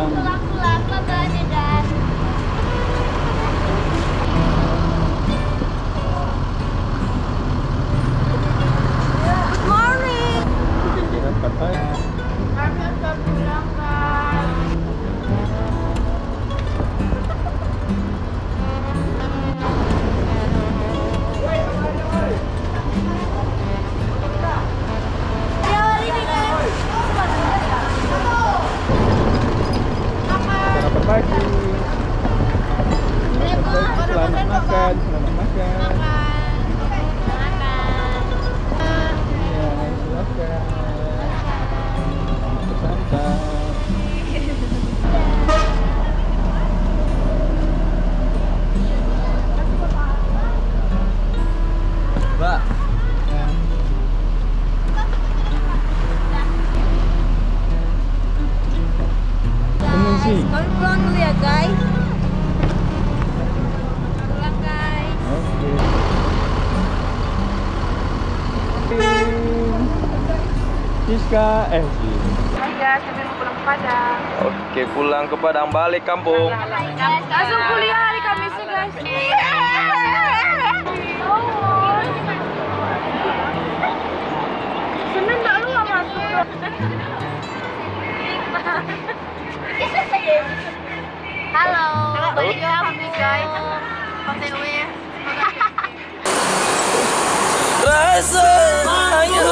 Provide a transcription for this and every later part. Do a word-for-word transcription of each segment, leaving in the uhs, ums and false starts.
pulang. Pulang-pulang, bye-bye, Medan. Good morning. Selamat pagi. Kami akan pulang, guys. Selamat pagi. Selamat makan, selamat makan. Iya, silakan. Selamat bersantai. Mbak. Pengungsi. Kami pulang dulu ya, guys. Pulang, guys. Oke. Siska, eh Hai guys, kami mau pulang ke Padang. Oke, pulang ke Padang, balik kampung. Langsung kuliah hari Kamis nih, guys. Senin nggak lu nggak masuk dong? Halo, balik kampung guys. O T W. Rasanya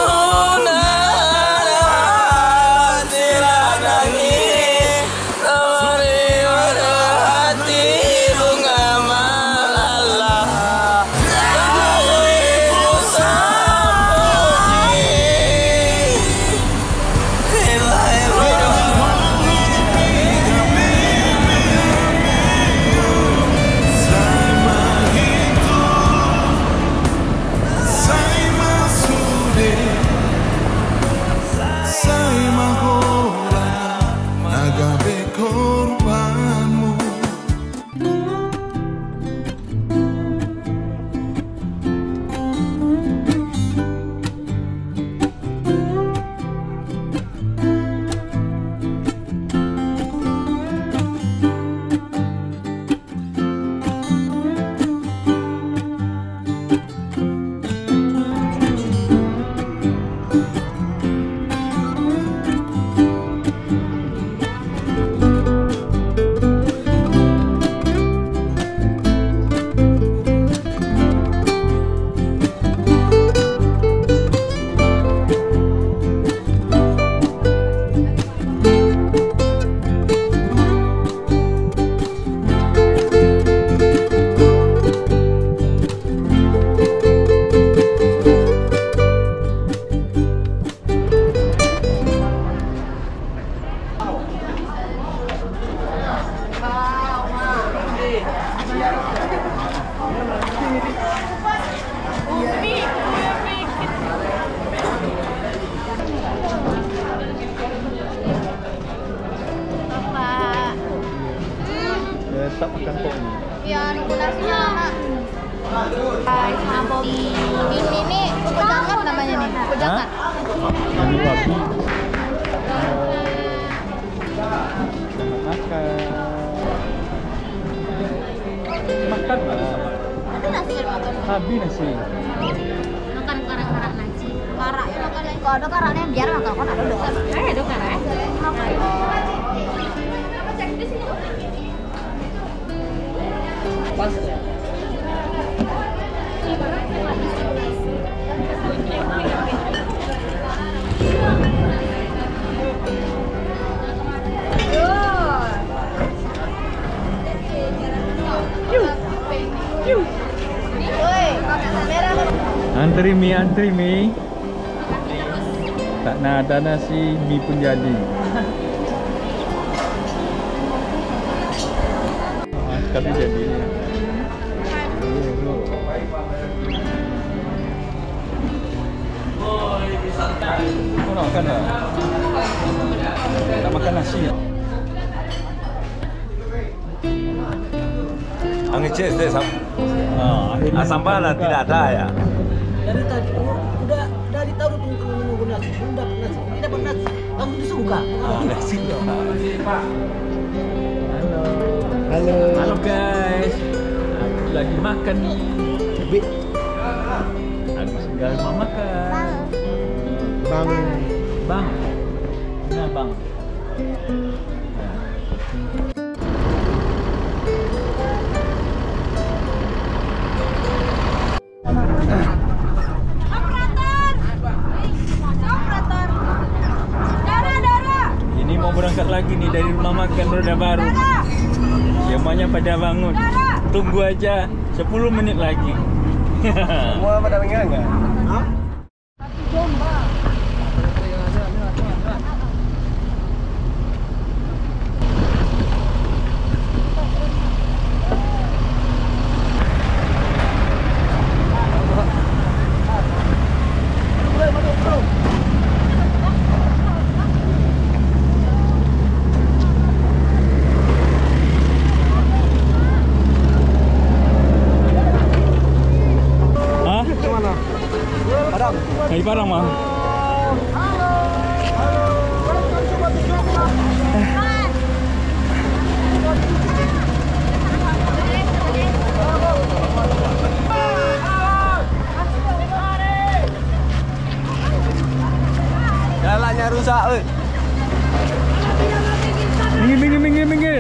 tak makan kopi. Ya, nunggu nasinya lama. Guys, mabok. Ini nih, pejangan namanya nih. Pejangan. Ini babi. Selamat makan. Makan lah. Ada nasi yang makan. Habis nasi. Makan karak-karak nasi. Karak ya makan. Kalau ada karaknya biar makan kan ada dong. Eh, ada karak. Makan. Pas ya. Antri mie, antri mie. Tak nak ada nasi, mie pun jadi. Ah, sekali jadi. Kau nak makan tak? Tak makan nasi ya? Angin cies deh, sam. Ah, akhirnya Ah, sambal lah tidak ada ya. Dari tadi udah dari tahu tunggu menunggu nasi, belum dapat nasi, tidak dapat nasi, langsung disuka. Ah, nasi. Halo. Halo guys. Aku lagi makan nih. Bi. Agus tinggal mau makan. Bang. Bang. Nah, Bang. Ini mau berangkat lagi nih dari rumah makan Roda Baru. Semuanya pada bangun. Tunggu aja sepuluh menit lagi. Semua pada mengira nggak? Hah? Hah? Kemana? Padang. Dari Padang mah. Jalannya rusak, eh. Minggir, minggir, minggir, minggir.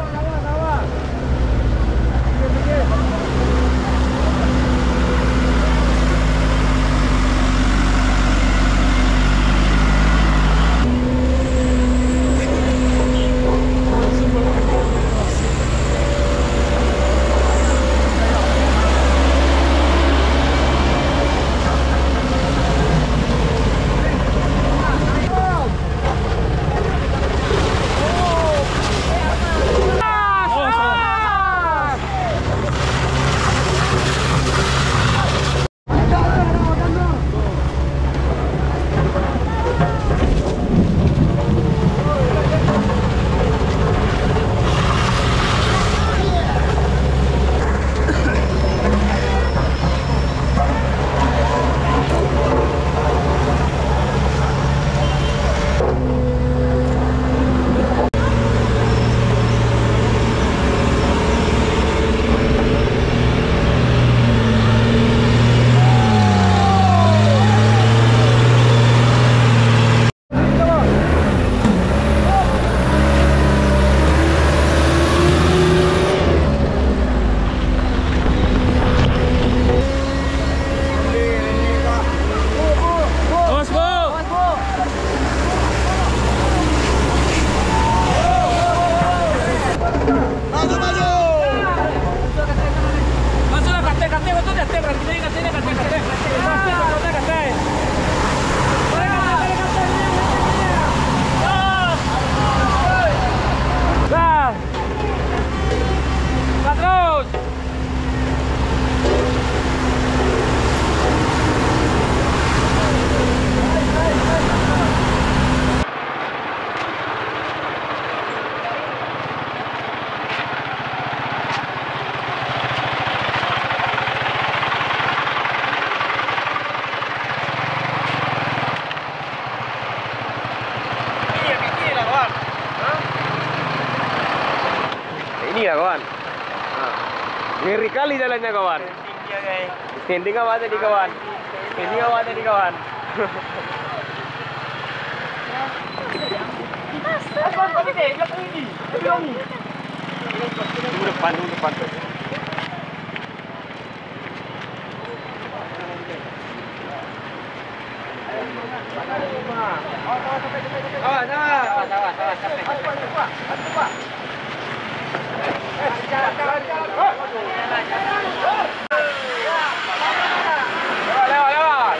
Ini ya kawan. Nah, ngeri kali jalannya kawan. Standing apa tadi kawan? Standing apa tadi kawan? Tunggu depan, tunggu depan. Awas, awas, awas, awas, sampai. Lewat, lewat.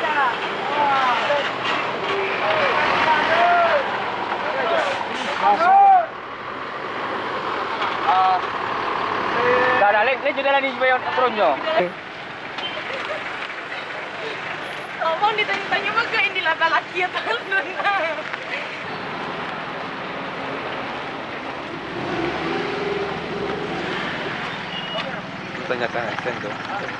Dah, dah, lek, lek jalan di Bayon Pronjo. Ngomong ditanya-tanya mah ke ini laba laki ya tahun. Tanyakan Sen tuh.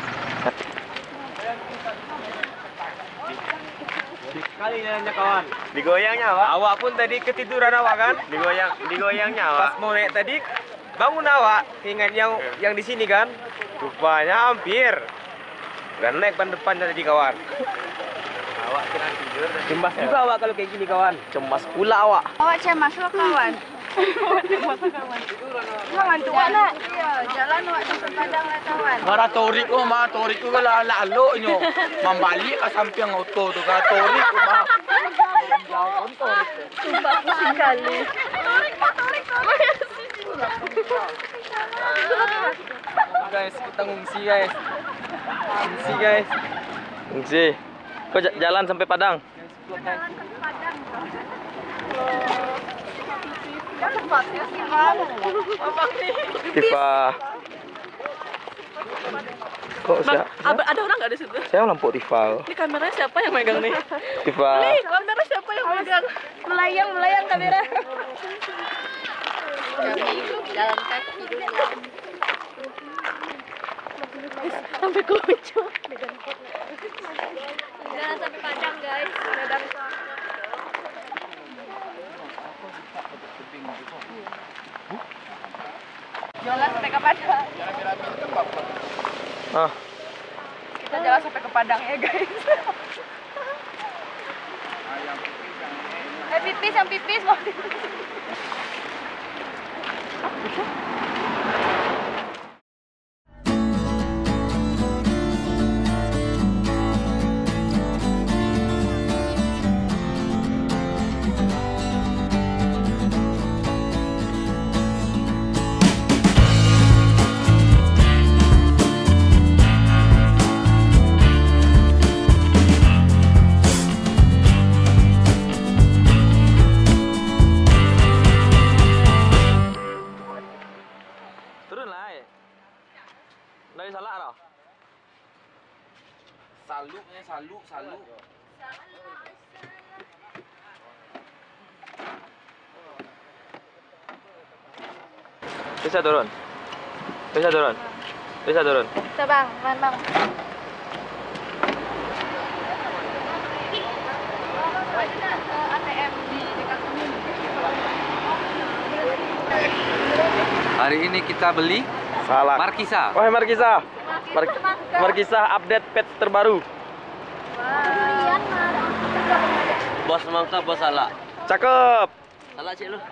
Kali jalannya kawan. Digoyangnya awak. Awak pun tadi ketiduran awak kan? Digoyang, digoyangnya awak. Pas mau naik tadi bangun awak, ingat yang yang di sini kan? Rupanya hampir. Dan naik ban depan tadi kawan. Awak kena tidur. Cemas juga awak kalau kayak gini kawan. Cemas pula awak. Awak cemas loh kawan. Awak cemas kawan. Kawan tuh anak. Iya, jalan awak sampai Padang lah kawan. Mara torik ko, mara torik ko wala lalo nyo. Mambali ka samping auto to ka torik ko ma. Sumpah pusing kali. Torik, torik, torik. Guys, kita ngungsi guys. Ngungsi guys. Ngungsi. Kok j- jalan sampai Padang? Jalan sampai Padang. Kok tempatnya sih, Bang? Abang nih. Tifa. Kok Bang, siapa? ab- ada orang nggak di situ? Saya lampu Tifa. Ini kameranya siapa yang megang nih? Tifa. Nih, kamera siapa yang megang? Melayang, melayang kamera. Jalan kaki dulu. Sampai kucu. Jalan sampai Padang guys. Padang. Jalan sampai ke Padang. Ah, Kita jalan sampai ke Padang ya guys. Eh pipis, yang pipis mau. turun lah. Eh. Dari salah dah. Saluknya saluk, saluk. Bisa turun. Bisa turun. Bisa turun. Bisa bang, man bang. A T M di dekat sini. Hari ini kita beli Salah. Markisa. Wah, Markisa. Mar- Markisa update patch terbaru. Bos mangka bos salah. Cakep. Salah cik lu.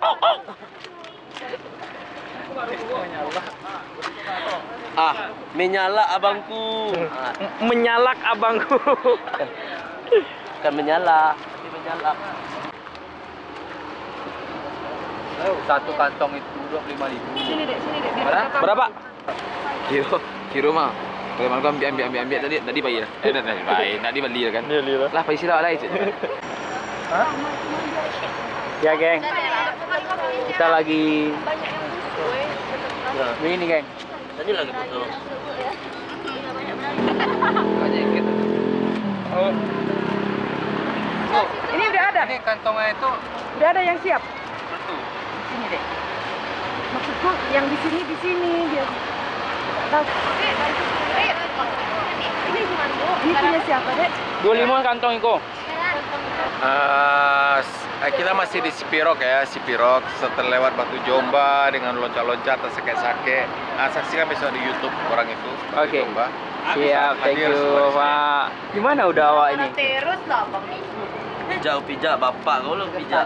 Ah, menyala abangku. Ah, M- menyalak abangku. bukan menyala, tapi menyalak. Satu kantong itu dua puluh lima ribu. Sini dek, sini dek. Biar Berapa? kita tahu. Berapa? Kiro, kiro mah. Kalau malam ambil ambil ambil ambil tadi tadi bayar. Eh tadi bayar, tadi beli kan. Iya, lila. Lah paisi lah lah itu. Ya, geng. Kita lagi Banyak yang busuk, weh. begini, geng. Tadi lagi foto. Oh, Ini udah ada. Ini kantongnya itu Udah ada yang siap. satu. Sini dek. Maksudku yang di sini di sini biar tahu. Ini gimana bu? Ini punya siapa dek? dua puluh lima kantong itu. Uh, kita masih di Sipirok ya, Sipirok setelah lewat Batu Jomba dengan loncat-loncat dan sakit-sakit. Uh, saksikan besok di YouTube orang itu. Batu Oke. Jomba. Siap, thank Hadir you, semua di sini. Pak. Gimana udah awak ini? Terus lah bang nih. Pijak, pijak, bapak kau lu pijak.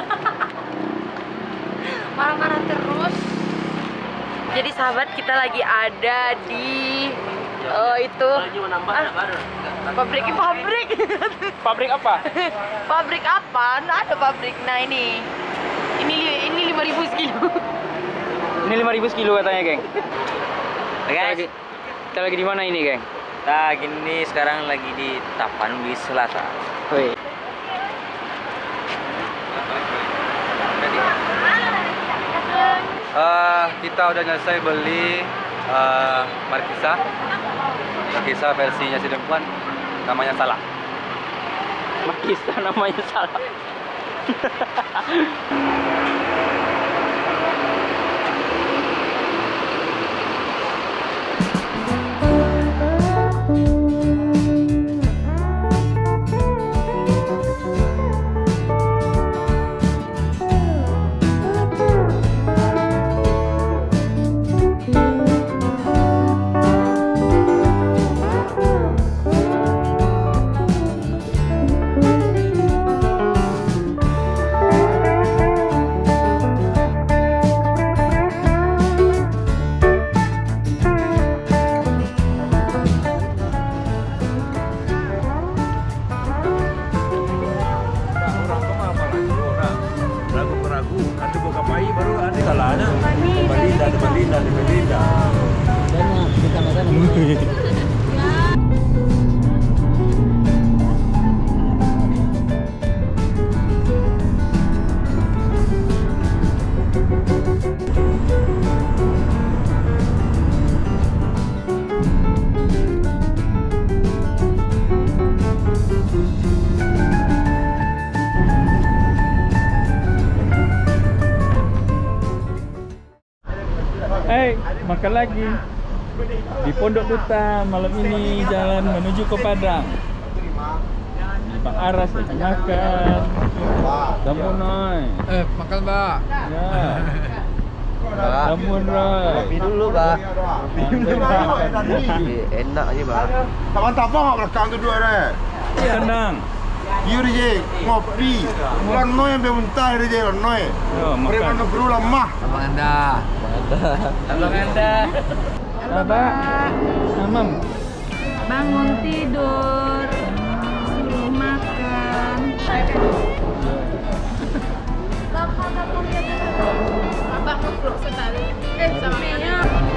Marah-marah terus. Jadi sahabat kita lagi ada di oh itu ah, pabrik pabrik Pabrik apa? pabrik apa? Nah, ada pabrik. Nah ini ini ini lima ribu sekilo. Ini lima ribu sekilo katanya, geng. Kita Guys, lagi, kita lagi di mana ini, geng? kita gini sekarang lagi di Tapanuli Selatan. Woi. Uh, kita udah selesai beli uh, Markisa. Markisa versinya si Dempuan, namanya salah. Markisa namanya salah. Medina di Medina. Dan kita nggak Hey, makan lagi di Pondok Duta malam ini jalan menuju ke Padang. Di Bang Aras lagi makan. Damun Roy. Eh, makan mbak. Ya. Damun Roy. Kopi dulu, Pak. Enak aja, Pak. Kawan tak apa nggak belakang tu dua re. Tenang. Yuri je ngopi. Bulan noy yang bemuntah re je noy. Yo, Preman makan. guru lemah. Abang Anda. Abang Anda. Apa? Amam. Bangun tidur, suruh makan. Abang ngeblok sekali. Eh, sampainya.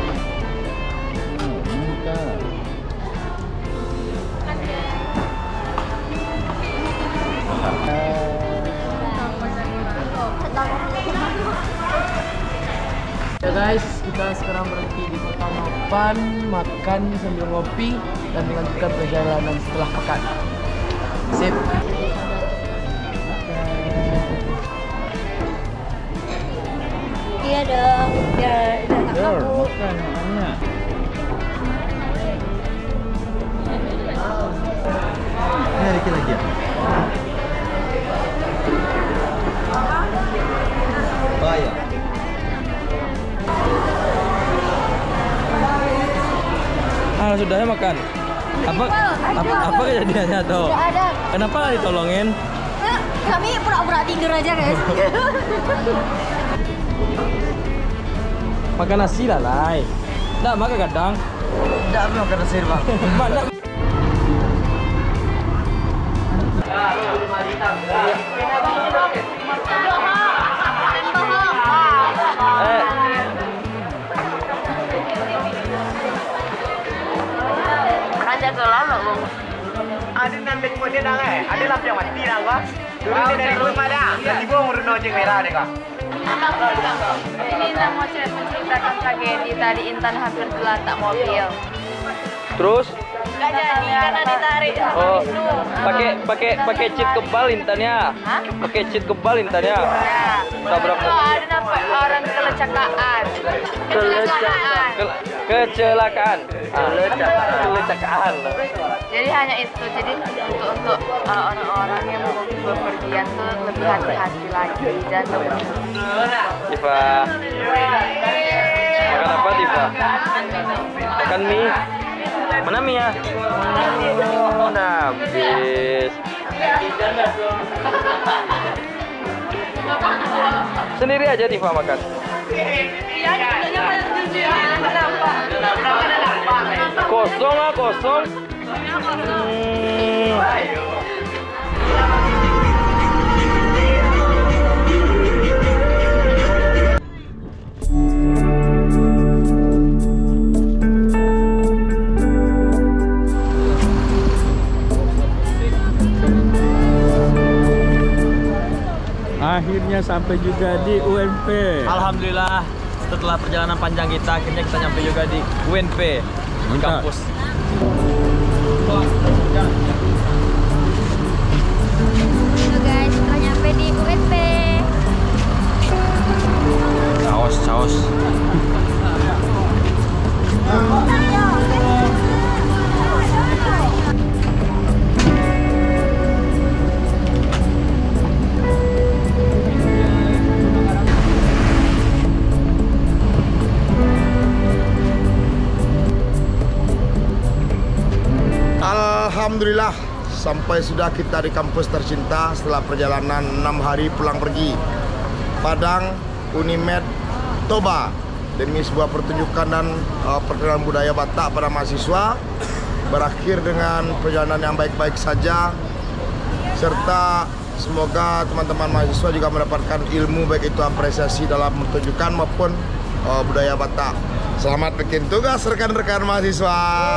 Ya guys, kita sekarang berhenti di Kota Mapan, makan sambil ngopi dan melanjutkan perjalanan setelah makan. Sip. Iya dong, biar udah tak Yo, mabuk. makan makannya. Ini ada lagi ya. Bayar. Ah, sudah ya makan. Apa apa apa kejadiannya tuh? Tidak ada. Kenapa nggak ditolongin? Nah, kami pura-pura tidur aja guys. Makan nasi lah, Lai. Nggak makan kadang. Enggak makan nasi, Bang. Mana? Eh, Raja kelala loh. Ada nambah kau dia dah eh. Ada lampu yang mati dah kau. Turun dia dari rumah dah. Nanti gua ngurus nojeng merah deh kau. Ini Intan mau menceritakan tragedi tadi Intan hampir gelatak mobil. terus? Gak jadi karena ditarik sama Oh, Wisnu. pakai pakai pakai cheat kebal intannya. Hah? Pakai cheat kebal intannya. Ya. Tabrak Kalau ada nampak orang kecelakaan. Kecelakaan. Ke- kecelakaan. Ah, Kecelakaan. Jadi hanya itu. Jadi untuk untuk uh, orang-orang yang mau berpergian tuh lebih hati-hati lagi dan Diva. Makan apa, Diva? Makan mie. Mana mie ya? Oh, habis. Sendiri aja Diva makan. Kosong ah, kosong. Hmm. Akhirnya sampai juga di U N P. Alhamdulillah, setelah perjalanan panjang kita, akhirnya kita nyampe juga di U N P, di Mantap. kampus. Halo guys, kita nyampe di U N P. Saus, saus. Alhamdulillah sampai sudah kita di kampus tercinta setelah perjalanan enam hari pulang pergi. Padang Unimed Toba demi sebuah pertunjukan dan uh, perkenalkan budaya Batak pada mahasiswa berakhir dengan perjalanan yang baik-baik saja, serta semoga teman-teman mahasiswa juga mendapatkan ilmu baik itu apresiasi dalam pertunjukan maupun uh, budaya Batak. Selamat bikin tugas rekan-rekan mahasiswa.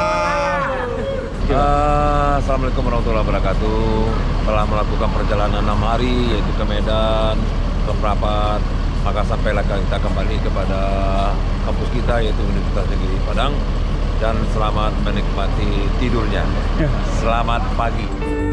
Uh, Assalamualaikum warahmatullahi wabarakatuh. Telah melakukan perjalanan enam hari yaitu ke Medan, ke Prapat, maka sampailah kita kembali kepada kampus kita yaitu Universitas Negeri Padang, dan selamat menikmati tidurnya. Selamat pagi.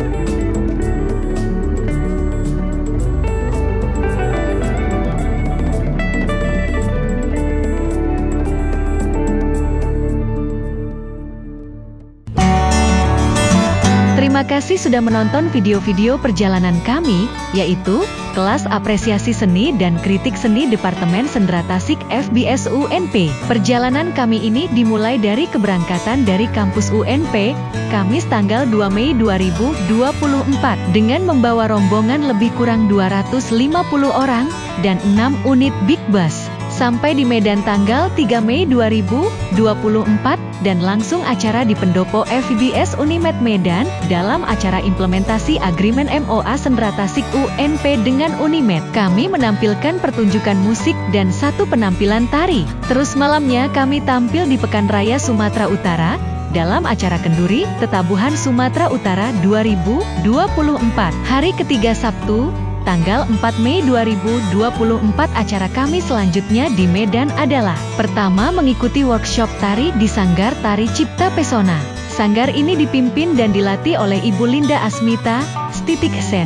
Terima kasih sudah menonton video-video perjalanan kami, yaitu Kelas Apresiasi Seni dan Kritik Seni Departemen Sendera Tasik F B S U N P. Perjalanan kami ini dimulai dari keberangkatan dari kampus U N P, Kamis tanggal dua Mei dua ribu dua puluh empat, dengan membawa rombongan lebih kurang dua ratus lima puluh orang, dan enam unit Big Bus. Sampai di Medan tanggal tiga Mei dua ribu dua puluh empat, dan langsung acara di Pendopo F B S Unimed Medan, dalam acara implementasi Agreement M O A Sendera Tasik U N P dengan Unimed. Kami menampilkan pertunjukan musik dan satu penampilan tari. Terus malamnya kami tampil di Pekan Raya Sumatera Utara, dalam acara Kenduri, Tetabuhan Sumatera Utara dua ribu dua puluh empat. Hari ketiga Sabtu, tanggal empat Mei dua ribu dua puluh empat, acara kami selanjutnya di Medan adalah pertama mengikuti workshop tari di Sanggar Tari Cipta Pesona. Sanggar ini dipimpin dan dilatih oleh Ibu Linda Asmita Stitik Sen.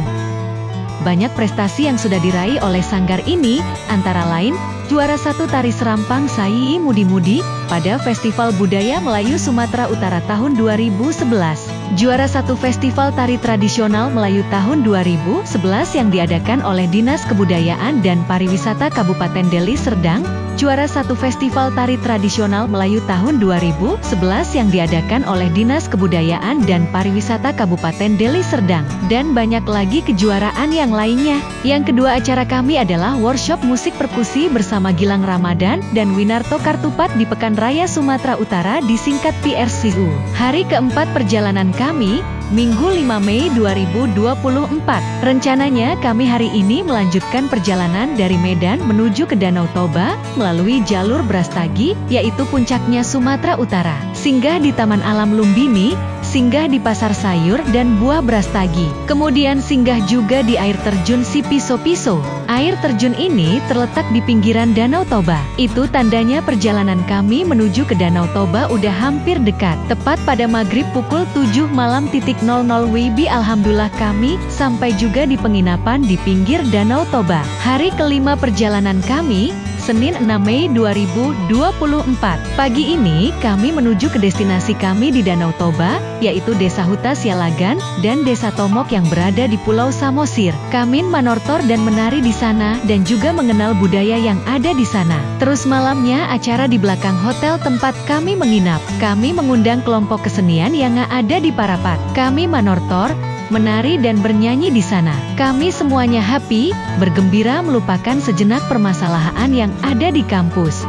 Banyak prestasi yang sudah diraih oleh Sanggar ini, antara lain juara satu tari serampang Sayi Mudi-Mudi pada Festival Budaya Melayu Sumatera Utara tahun dua ribu sebelas. Juara satu Festival Tari Tradisional Melayu tahun dua ribu sebelas yang diadakan oleh Dinas Kebudayaan dan Pariwisata Kabupaten Deli Serdang. Juara satu Festival Tari Tradisional Melayu tahun dua ribu sebelas yang diadakan oleh Dinas Kebudayaan dan Pariwisata Kabupaten Deli Serdang. Dan banyak lagi kejuaraan yang lainnya. Yang kedua acara kami adalah workshop musik perkusi bersama Gilang Ramadan dan Winarto Kartupat di Pekan Raya Sumatera Utara, disingkat P R C U. Hari keempat perjalanan kami, Minggu lima Mei dua ribu dua puluh empat. Rencananya kami hari ini melanjutkan perjalanan dari Medan menuju ke Danau Toba melalui jalur Brastagi, yaitu puncaknya Sumatera Utara. Singgah di Taman Alam Lumbini, singgah di Pasar Sayur dan Buah Brastagi. Kemudian singgah juga di air terjun Sipiso-Piso. Air terjun ini terletak di pinggiran Danau Toba. Itu tandanya perjalanan kami menuju ke Danau Toba udah hampir dekat. Tepat pada maghrib pukul tujuh malam titik nol nol W B, alhamdulillah kami sampai juga di penginapan di pinggir Danau Toba. Hari kelima perjalanan kami, Senin enam Mei dua ribu dua puluh empat. Pagi ini kami menuju ke destinasi kami di Danau Toba, yaitu Desa Huta Sialagan dan Desa Tomok yang berada di Pulau Samosir. Kami manortor dan menari di sana dan juga mengenal budaya yang ada di sana. Terus malamnya acara di belakang hotel tempat kami menginap. Kami mengundang kelompok kesenian yang ada di Parapat. Kami manortor, menari dan bernyanyi di sana. Kami semuanya happy, bergembira melupakan sejenak permasalahan yang ada di kampus.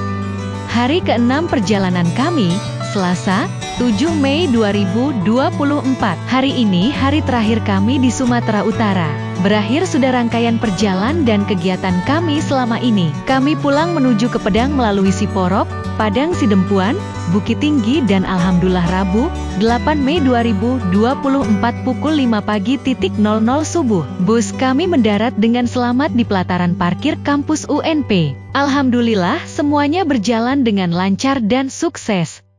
Hari keenam perjalanan kami, Selasa, tujuh Mei dua ribu dua puluh empat. Hari ini hari terakhir kami di Sumatera Utara. Berakhir sudah rangkaian perjalanan dan kegiatan kami selama ini. Kami pulang menuju ke Pedang melalui Siporok, Padang Sidempuan, Bukit Tinggi, dan alhamdulillah Rabu, delapan Mei dua ribu dua puluh empat pukul lima pagi titik nol nol subuh. Bus kami mendarat dengan selamat di pelataran parkir kampus U N P. Alhamdulillah semuanya berjalan dengan lancar dan sukses.